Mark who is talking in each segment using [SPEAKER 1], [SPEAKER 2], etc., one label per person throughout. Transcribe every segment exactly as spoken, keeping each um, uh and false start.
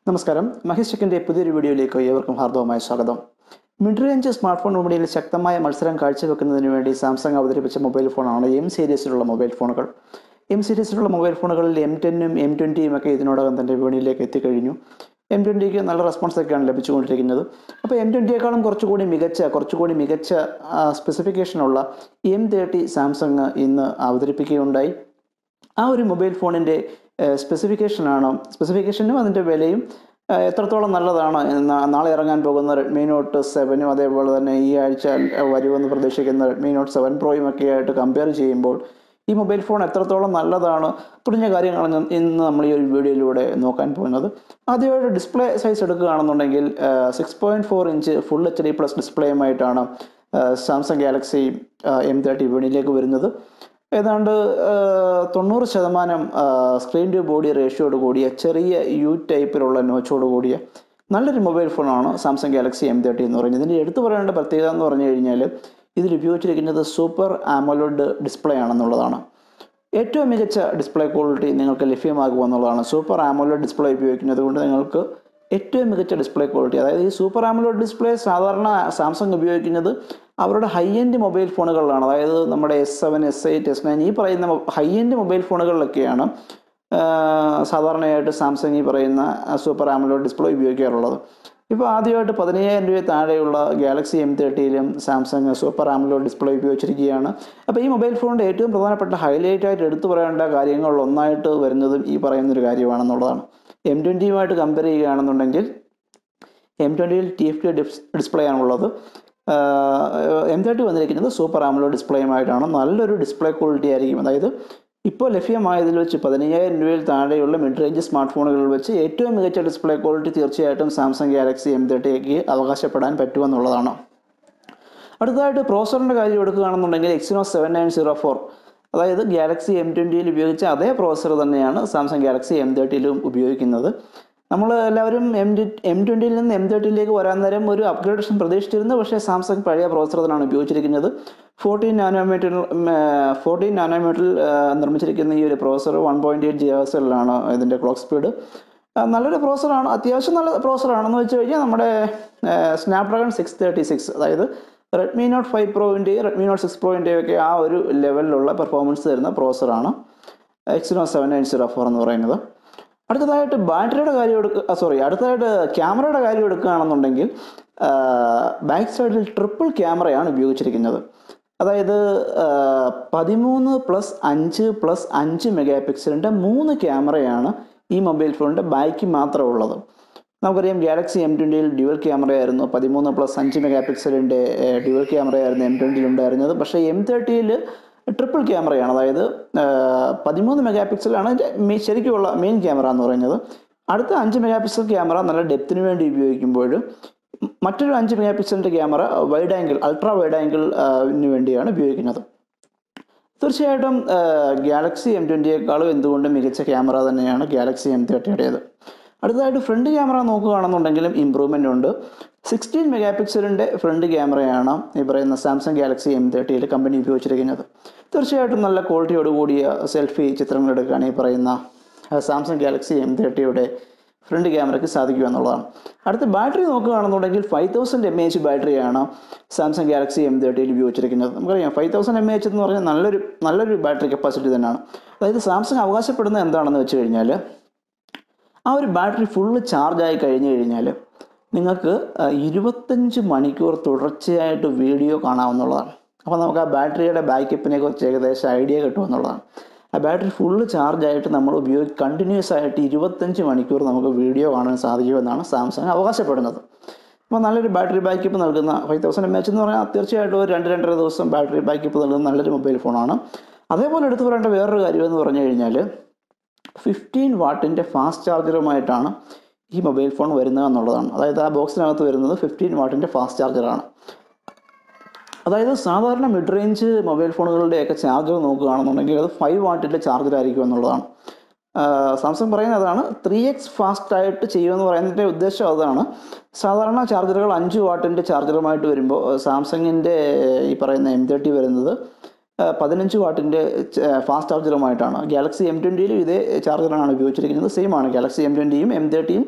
[SPEAKER 1] നമസ്കാരം, മഹേഷ് ടെക്കിൻ്റെ പുതിയൊരു വീഡിയോയിലേക്ക് ഏവർക്കും ഹാർദവമായ സ്വാഗതം. മിഡ് റേഞ്ച് സ്മാർട്ട് ഫോൺ വിപണിയിൽ ശക്തമായ മത്സരം കാഴ്ചവെക്കുന്നതിന് വേണ്ടി സാംസങ് അവതരിപ്പിച്ച മൊബൈൽ ഫോണാണ് എം സീരീസിലുള്ള മൊബൈൽ ഫോണുകൾ. എം സീരീസിലുള്ള മൊബൈൽ ഫോണുകളിൽ എം ടെന്നും എം ട്വൻറ്റിയും ഒക്കെ ഇതിനോടകം തന്നെ വിപണിയിലേക്ക് എത്തിക്കഴിഞ്ഞു. എം ട്വൻറ്റിക്ക് നല്ല റെസ്പോൺസൊക്കെയാണ് ലഭിച്ചുകൊണ്ടിരിക്കുന്നത്. അപ്പോൾ എം ട്വൻറ്റിയേക്കാളും കുറച്ചുകൂടി മികച്ച കുറച്ചുകൂടി മികച്ച സ്പെസിഫിക്കേഷനുള്ള എം തേർട്ടി സാംസങ് ഇന്ന് അവതരിപ്പിക്കുകയുണ്ടായി. ആ ഒരു മൊബൈൽ ഫോണിൻ്റെ സ്പെസിഫിക്കേഷനാണ് സ്പെസിഫിക്കേഷനും അതിൻ്റെ വിലയും എത്രത്തോളം നല്ലതാണ് നാളെ ഇറങ്ങാൻ പോകുന്ന റെഡ്മി നോട്ട് സെവനും അതേപോലെ തന്നെ ഈ ആഴ്ച വരുമെന്ന് പ്രതീക്ഷിക്കുന്ന റെഡ്മി നോട്ട് സെവൻ പ്രോയും ഒക്കെ ആയിട്ട് കമ്പയർ ചെയ്യുമ്പോൾ ഈ മൊബൈൽ ഫോൺ എത്രത്തോളം നല്ലതാണ് തുടങ്ങിയ കാര്യങ്ങളാണ് ഇന്ന് നമ്മൾ ഈ ഒരു വീഡിയോയിലൂടെ നോക്കാൻ പോകുന്നത്. ആദ്യമായിട്ട് ഡിസ്പ്ലേ സൈസ് എടുക്കുകയാണെന്നുണ്ടെങ്കിൽ six point four inch full H D plus ഡിസ്പ്ലേയുമായിട്ടാണ് സാംസങ് ഗാലക്സി എം തേർട്ടി വിപണിയിലേക്ക് വരുന്നത്. ഏതാണ്ട് തൊണ്ണൂറ് ശതമാനം സ്ക്രീൻ ടു ബോഡി റേഷ്യോട് കൂടിയ ചെറിയ യു ടൈപ്പിലുള്ള നോച്ചോട് കൂടിയ നല്ലൊരു മൊബൈൽ ഫോണാണ് സാംസങ് ഗാലക്സി എം തേർട്ടി എന്ന് പറയുന്നത്. ഇതിൻ്റെ എടുത്തു പറയേണ്ട പ്രത്യേകത എന്ന് പറഞ്ഞു കഴിഞ്ഞാൽ ഇതിൽ ഉപയോഗിച്ചിരിക്കുന്നത് സൂപ്പർ ആമോലെഡ് ഡിസ്പ്ലേ ആണെന്നുള്ളതാണ്. ഏറ്റവും മികച്ച ഡിസ്പ്ലേ ക്വാളിറ്റി നിങ്ങൾക്ക് ലഭ്യമാകുമെന്നുള്ളതാണ്. സൂപ്പർ ആമോലെഡ് ഡിസ്പ്ലേ ഉപയോഗിക്കുന്നത് കൊണ്ട് നിങ്ങൾക്ക് ഏറ്റവും മികച്ച ഡിസ്പ്ലേ ക്വാളിറ്റി, അതായത് ഈ സൂപ്പർ ആമോലെഡ് ഡിസ്പ്ലേ സാധാരണ സാംസങ് ഉപയോഗിക്കുന്നത് അവരുടെ ഹൈ എൻഡ് മൊബൈൽ ഫോണുകളിലാണ്. അതായത് നമ്മുടെ S seven S eight S nine ഈ പറയുന്ന ഹൈ എൻഡ് മൊബൈൽ ഫോണുകളിലൊക്കെയാണ് സാധാരണയായിട്ട് സാംസങ് ഈ പറയുന്ന സൂപ്പർ ആമോലെഡ് ഡിസ്പ്ലേ ഉപയോഗിക്കാറുള്ളത്. ഇപ്പോൾ ആദ്യമായിട്ട് പതിനയ്യായിരം രൂപ താഴെയുള്ള ഗാലക്സി എം തേർട്ടിയിലും സാംസങ് സൂപ്പർ ആമോലെഡ് ഡിസ്പ്ലേ ഉപയോഗിച്ചിരിക്കുകയാണ്. അപ്പോൾ ഈ മൊബൈൽ ഫോണിൻ്റെ ഏറ്റവും പ്രധാനപ്പെട്ട ഹൈലൈറ്റ് ആയിട്ട് എടുത്തു പറയേണ്ട കാര്യങ്ങളിൽ ഒന്നായിട്ട് വരുന്നതും ഈ പറയുന്നൊരു കാര്യമാണെന്നുള്ളതാണ്. എം ട്വൻറ്റിയുമായിട്ട് കമ്പയർ ചെയ്യുകയാണെന്നുണ്ടെങ്കിൽ എം ട്വൻറ്റിയിൽ ടി എഫ് ടി ഡിസ്പ്ലേ ആണുള്ളത്. എം തേർട്ടി വന്നിരിക്കുന്നത് സൂപ്പർ ആമോലെഡ് ഡിസ്പ്ലേയുമായിട്ടാണ്. നല്ലൊരു ഡിസ്പ്ലേ ക്വാളിറ്റി ആയിരിക്കും. അതായത് ഇപ്പോൾ ലഭ്യമായതിൽ വെച്ച് പതിനയ്യായിരം രൂപയിൽ താഴെയുള്ള മിഡ് റേഞ്ച് സ്മാർട്ട് ഫോണുകളിൽ വെച്ച് ഏറ്റവും മികച്ച ഡിസ്പ്ലേ ക്വാളിറ്റി തീർച്ചയായിട്ടും സാംസങ് ഗാലക്സി എം തേർട്ടിക്ക് അവകാശപ്പെടാൻ പറ്റുമെന്നുള്ളതാണ്. അടുത്തതായിട്ട് പ്രോസറിൻ്റെ കാര്യം എടുക്കുകയാണെന്നുണ്ടെങ്കിൽ Exynos seven nine zero four, അതായത് ഗാലക്സി എം ട്വൻറ്റിയിൽ ഉപയോഗിച്ച അതേ പ്രോസർ തന്നെയാണ് സാംസങ് ഗാലക്സി എം തേർട്ടിയിലും ഉപയോഗിക്കുന്നത്. നമ്മൾ എല്ലാവരും എം ഡി എം ട്വൻറ്റിയിൽ നിന്ന് എം തേർട്ടിയിലേക്ക് വരാൻ നേരം ഒരു അപ്ഗ്രേഡേഷൻ പ്രതീക്ഷിച്ചിരുന്നു. പക്ഷേ സാംസങ് പഴയ പ്രോസർ തന്നെയാണ് ഉപയോഗിച്ചിരിക്കുന്നത്. ഫോർട്ടീൻ നാനോമീറ്റർ ഫോർട്ടീൻ നാനോമീറ്ററിൽ നിർമ്മിച്ചിരിക്കുന്ന ഈ ഒരു processor one point eight G എസിലാണ് ഇതിൻ്റെ ക്ലോക്ക് സ്പീഡ്. നല്ലൊരു പ്രോസറാണ്, അത്യാവശ്യം നല്ല പ്രോസറാണെന്ന് വെച്ച് കഴിഞ്ഞാൽ നമ്മുടെ സ്നാപ്ഡ്രാഗൺ സിക്സ് തേർട്ടി സിക്സ്, അതായത് റെഡ്മി നോട്ട് ഫൈവ് പ്രോവിൻ്റെയും റെഡ്മി നോട്ട് സിക്സ് പ്രോവിൻ്റെയും ഒക്കെ ആ ഒരു ലെവലിലുള്ള പെർഫോമൻസ് തരുന്ന പ്രോസറാണ് Exynos seven nine zero four എന്ന് പറയുന്നത്. അടുത്തതായിട്ട് ബാറ്ററിയുടെ കാര്യം എടുക്കുക സോറി അടുത്തതായിട്ട് ക്യാമറയുടെ കാര്യം എടുക്കുകയാണെന്നുണ്ടെങ്കിൽ ബാക്ക് സൈഡിൽ ട്രിപ്പിൾ ക്യാമറയാണ് ഉപയോഗിച്ചിരിക്കുന്നത്. അതായത് പതിമൂന്ന് പ്ലസ് അഞ്ച് പ്ലസ് അഞ്ച് മെഗാ പിക്സലിൻ്റെ മൂന്ന് ക്യാമറയാണ് ഈ മൊബൈൽ ഫോണിൻ്റെ ബാക്ക് മാത്രം ഉള്ളത്. നമുക്കറിയാം ഗാലക്സി എം ട്വൻറ്റിയിൽ ഡ്യുവൽ ക്യാമറയായിരുന്നു, പതിമൂന്ന് പ്ലസ് അഞ്ച് മെഗാ പിക്സലിൻ്റെ ഡ്യുവൽ ക്യാമറയായിരുന്നു എം ട്വൻറ്റിയിൽ ഉണ്ടായിരുന്നത്. പക്ഷേ എം തേർട്ടിയിൽ ട്രിപ്പിൾ ക്യാമറയാണ്, അതായത് പതിമൂന്ന് മെഗാ പിക്സലാണ് അതിൻ്റെ ശരിക്കുമുള്ള മെയിൻ ക്യാമറ എന്ന് പറയുന്നത്. അടുത്ത അഞ്ച് മെഗാ പിക്സൽ ക്യാമറ നല്ല ഡെപ്തിന് വേണ്ടി ഉപയോഗിക്കുമ്പോൾ മറ്റൊരു അഞ്ച് മെഗാ പിക്സലിൻ്റെ camera wide angle ultra wide ആംഗിളിന് വേണ്ടിയാണ് ഉപയോഗിക്കുന്നത്. തീർച്ചയായിട്ടും ഗാലക്സി എം ട്വൻറ്റിയേക്കാളും എന്തുകൊണ്ടും മികച്ച ക്യാമറ തന്നെയാണ് ഗാലക്സി എം തേർട്ടിയുടേത്. അടുത്തതായിട്ട് ഫ്രണ്ട് ക്യാമറ നോക്കുകയാണെന്നുണ്ടെങ്കിലും ഇമ്പ്രൂവ്മെൻ്റ് ഉണ്ട്. സിക്സ്റ്റീൻ മെഗാ പിക്സലിൻ്റെ ഫ്രണ്ട് ക്യാമറയാണ് ഈ പറയുന്ന സാംസങ് ഗാലക്സി എം തേർട്ടിയിൽ കമ്പനി ഉപയോഗിച്ചിരിക്കുന്നത്. തീർച്ചയായിട്ടും നല്ല ക്വാളിറ്റിയോടുകൂടിയ സെൽഫി ചിത്രങ്ങൾ എടുക്കാൻ ഈ പറയുന്ന സാംസങ് ഗാലക്സി എം തേർട്ടിയുടെ ഫ്രണ്ട് ക്യാമറയ്ക്ക് സാധിക്കുക എന്നുള്ളതാണ്. അടുത്ത ബാറ്ററി നോക്കുകയാണെന്നുണ്ടെങ്കിൽ five thousand M A H ബാറ്ററിയാണ് സാംസങ് ഗാലക്സി എം തേർട്ടിയിൽ ഉപയോഗിച്ചിരിക്കുന്നത്. നമുക്കറിയാം five thousand M A H എന്ന് പറഞ്ഞാൽ നല്ലൊരു നല്ലൊരു ബാറ്ററി കപ്പാസിറ്റി തന്നെയാണ്. അതായത് സാംസങ് അവകാശപ്പെടുന്നത് എന്താണെന്ന് വെച്ച് കഴിഞ്ഞാൽ ആ ഒരു ബാറ്ററി ഫുള്ള് ചാർജായി കഴിഞ്ഞ് കഴിഞ്ഞാൽ നിങ്ങൾക്ക് ഇരുപത്തഞ്ച് മണിക്കൂർ തുടർച്ചയായിട്ട് വീഡിയോ കാണാവുന്നതാണ്. അപ്പോൾ നമുക്ക് ആ ബാറ്ററിയുടെ ബാക്കപ്പിനെ കുറിച്ച് ഏകദേശം ഐഡിയ കിട്ടുമെന്നുള്ളതാണ്. ആ ബാറ്ററി ഫുള്ള് ചാർജായിട്ട് നമ്മൾ ഉപയോഗി കണ്ടിന്യൂസ് ആയിട്ട് ഇരുപത്തഞ്ച് മണിക്കൂർ നമുക്ക് വീഡിയോ കാണാൻ സാധിക്കുമെന്നാണ് സാംസങ് അവകാശപ്പെടുന്നത്. അപ്പോൾ നല്ലൊരു ബാറ്ററി ബാക്കപ്പ് നൽകുന്ന ഫൈവ് തൗസൻഡ് എം എച്ച് എന്ന് പറഞ്ഞാൽ തീർച്ചയായിട്ടും ഒരു രണ്ട് രണ്ടര ദിവസം ബാറ്ററി ബാക്കപ്പ് നൽകുന്ന നല്ലൊരു മൊബൈൽ ഫോണാണ്. അതേപോലെ എടുത്തു പറയേണ്ട വേറൊരു കാര്യം എന്ന് പറഞ്ഞു കഴിഞ്ഞാൽ ഫിഫ്റ്റീൻ വാട്ടിൻ്റെ ഫാസ്റ്റ് ചാർജറുമായിട്ടാണ് ഈ മൊബൈൽ ഫോൺ വരുന്നത് എന്നുള്ളതാണ്. അതായത് ആ ബോക്സിനകത്ത് വരുന്നത് ഫിഫ്റ്റീൻ വാട്ടിൻ്റെ ഫാസ്റ്റ് ചാർജറാണ്. അതായത് സാധാരണ മിഡ് റേഞ്ച് മൊബൈൽ ഫോണുകളുടെയൊക്കെ ചാർജർ നോക്കുകയാണെന്നുണ്ടെങ്കിൽ അത് ഫൈവ് വാട്ടിൻ്റെ ചാർജറായിരിക്കും എന്നുള്ളതാണ്. സാംസങ് പറയുന്നതാണ് ത്രീ എക്സ് ഫാസ്റ്റായിട്ട് ചെയ്യുമെന്ന് പറയുന്നതിൻ്റെ ഉദ്ദേശം അതാണ്. സാധാരണ ചാർജറുകൾ അഞ്ച് വാട്ടിൻ്റെ ചാർജറുമായിട്ട് വരുമ്പോൾ സാംസങ്ങിൻ്റെ ഈ പറയുന്ന എം തേർട്ടി വരുന്നത് പതിനഞ്ച് വാട്ടിൻ്റെ ഫാസ്റ്റ് ചാർജറുമായിട്ടാണ്. ഗാലക്സി എം ട്വൻറ്റിയിലും ഇതേ ചാർജറാണ് ഉപയോഗിച്ചിരിക്കുന്നത്. സെയിം ആണ് ഗാലക്സി എം ട്വൻറ്റിയും എം തേർട്ടിയും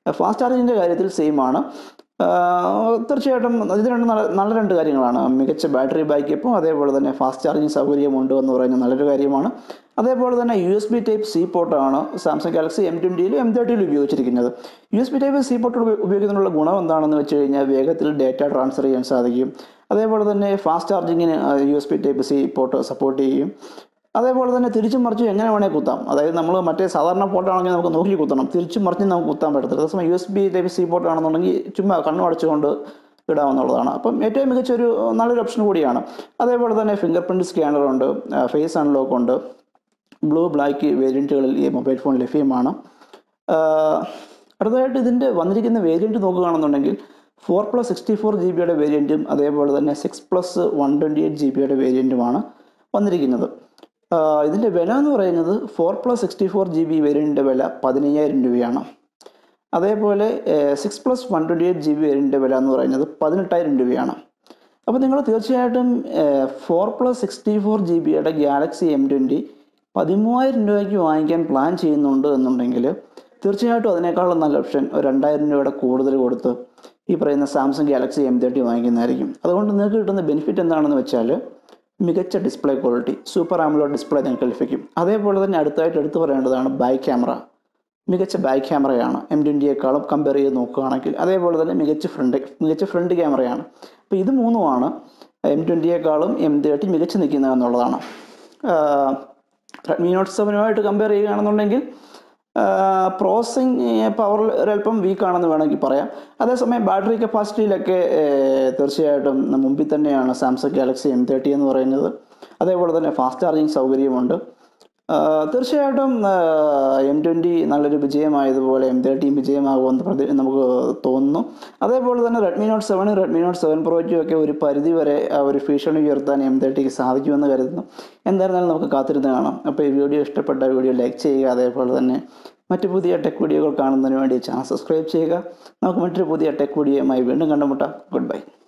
[SPEAKER 1] ഫാസ്റ്റ് ചാർജിങ്ങിൻ്റെ കാര്യത്തിൽ സെയിം ആണ്. തീർച്ചയായിട്ടും ഇത് രണ്ട് നല്ല നല്ല രണ്ട് കാര്യങ്ങളാണ്. മികച്ച ബാറ്ററി ബാക്കപ്പും അതേപോലെ തന്നെ ഫാസ്റ്റ് ചാർജിങ് സൗകര്യമുണ്ട് എന്ന് പറയുന്നത് നല്ലൊരു കാര്യമാണ്. അതേപോലെ തന്നെ U S B type C പോർട്ടാണ് സാംസങ് ഗാലക്സി എം ട്വൻറ്റിയിലും എം തേർട്ടിയിലും ഉപയോഗിച്ചിരിക്കുന്നത്. U S B type C port ഉപയോഗിക്കുന്നതിനുള്ള ഗുണം എന്താണെന്ന് വെച്ച് കഴിഞ്ഞാൽ വേഗത്തിൽ ഡേറ്റ ട്രാൻസ്ഫർ ചെയ്യാൻ സാധിക്കും. അതേപോലെ തന്നെ ഫാസ്റ്റ് ചാർജിങ്ങിന് U S B type C port support ചെയ്യും. അതേപോലെ തന്നെ തിരിച്ചും മറിച്ചും എങ്ങനെ വേണേൽ കുത്താം. അതായത് നമ്മൾ മറ്റേ സാധാരണ പോർട്ടാണെങ്കിൽ നമുക്ക് നോക്കി കുത്തണം, തിരിച്ചും മറിച്ചും നമുക്ക് കുത്താൻ പറ്റത്തില്ല. അതേസമയം U S B type C port ആണെന്നുണ്ടെങ്കിൽ ചുമ്മാ കണ്ണു അടച്ചുകൊണ്ട് ഇടാമെന്നുള്ളതാണ്. അപ്പം ഏറ്റവും മികച്ചൊരു നല്ലൊരു ഓപ്ഷൻ കൂടിയാണ്. അതേപോലെ തന്നെ ഫിംഗർ പ്രിൻറ്റ് സ്കാനറുണ്ട്, ഫേസ് അൺലോക്ക് ഉണ്ട്. ബ്ലൂ ബ്ലാക്ക് വേരിയൻറ്റുകളിൽ ഈ മൊബൈൽ ഫോൺ ലഭ്യമാണ്. അടുത്തതായിട്ട് ഇതിൻ്റെ വന്നിരിക്കുന്ന വേരിയൻറ്റ് നോക്കുകയാണെന്നുണ്ടെങ്കിൽ four plus sixty four G ബിയുടെ വേരിയൻറ്റും അതേപോലെ തന്നെ six plus one twenty eight G ബിയുടെ വേരിയൻറ്റുമാണ് വന്നിരിക്കുന്നത്. ഇതിൻ്റെ വില എന്ന് പറയുന്നത് four plus sixty four G B വേരിയൻറ്റിൻ്റെ വില പതിനയ്യായിരം രൂപയാണ്. അതേപോലെ six plus one twenty eight G B വേരിയൻറ്റിൻ്റെ വില എന്ന് പറയുന്നത് പതിനെട്ടായിരം രൂപയാണ്. അപ്പോൾ നിങ്ങൾ തീർച്ചയായിട്ടും four plus sixty four G ബിയുടെ ഗാലക്സി എം ട്വൻറ്റി പതിമൂവായിരം രൂപയ്ക്ക് വാങ്ങിക്കാൻ പ്ലാൻ ചെയ്യുന്നുണ്ട് എന്നുണ്ടെങ്കിൽ തീർച്ചയായിട്ടും അതിനേക്കാളും നല്ല ഓപ്ഷൻ ഒരു രണ്ടായിരം രൂപയുടെ കൂടുതൽ കൊടുത്ത് ഈ പറയുന്ന സാംസങ് ഗാലക്സി എം തേർട്ടി വാങ്ങിക്കുന്നതായിരിക്കും. അതുകൊണ്ട് നിങ്ങൾക്ക് കിട്ടുന്ന ബെനിഫിറ്റ് എന്താണെന്ന് വെച്ചാൽ മികച്ച display quality, super AMOLED display നിങ്ങൾക്ക് ലഭിക്കും. അതേപോലെ തന്നെ അടുത്തായിട്ട് എടുത്തു പറയേണ്ടതാണ് ബാക്ക് ക്യാമറ. മികച്ച ബാക്ക് ക്യാമറയാണ് എം ട്വൻറ്റിയേക്കാളും കമ്പയർ ചെയ്ത് നോക്കുകയാണെങ്കിൽ. അതേപോലെ തന്നെ മികച്ച ഫ്രണ്ട് മികച്ച ഫ്രണ്ട് ക്യാമറയാണ്. അപ്പോൾ ഇത് മൂന്നുമാണ് എം ട്വൻറ്റിയേക്കാളും എം തേർട്ടി മികച്ച് നിൽക്കുന്നത് എന്നുള്ളതാണ്. റെഡ്മി നോട്ട് സെവനുമായിട്ട് കമ്പയർ ചെയ്യുകയാണെന്നുണ്ടെങ്കിൽ പ്രോസസ്സിങ് പവറിൽ ഒരല്പം വീക്കാണെന്ന് വേണമെങ്കിൽ പറയാം. അതേസമയം ബാറ്ററി കപ്പാസിറ്റിയിലൊക്കെ തീർച്ചയായിട്ടും മുമ്പിൽ തന്നെയാണ് സാംസങ് ഗാലക്സി എം തേർട്ടി എന്ന് പറയുന്നത്. അതേപോലെ തന്നെ ഫാസ്റ്റ് ചാർജിങ് സൗകര്യമുണ്ട്. തീർച്ചയായിട്ടും എം ട്വൻറ്റി നല്ലൊരു വിജയമായതുപോലെ എം തേർട്ടിയും വിജയമാകുമെന്ന് പ്രതി നമുക്ക് തോന്നുന്നു. അതേപോലെ തന്നെ റെഡ്മി നോട്ട് സെവനും റെഡ്മി നോട്ട് സെവൻ പ്രോയ്ക്കും ഒക്കെ ഒരു പരിധി വരെ ഒരു ഭീഷണി ഉയർത്താൻ എം തേർട്ടിക്ക് സാധിക്കുമെന്ന് കരുതുന്നു. എന്തായിരുന്നാലും നമുക്ക് കാത്തിരുന്ന് കാണാം. അപ്പോൾ ഈ വീഡിയോ ഇഷ്ടപ്പെട്ട വീഡിയോ ലൈക്ക് ചെയ്യുക. അതേപോലെ തന്നെ മറ്റു പുതിയ ടെക് വീഡിയോകൾ കാണുന്നതിന് വേണ്ടി ചാനൽ സബ്സ്ക്രൈബ് ചെയ്യുക. നമുക്ക് മറ്റൊരു പുതിയ ടെക് വീഡിയോയുമായി വീണ്ടും കണ്ടുമുട്ടാം. Good by.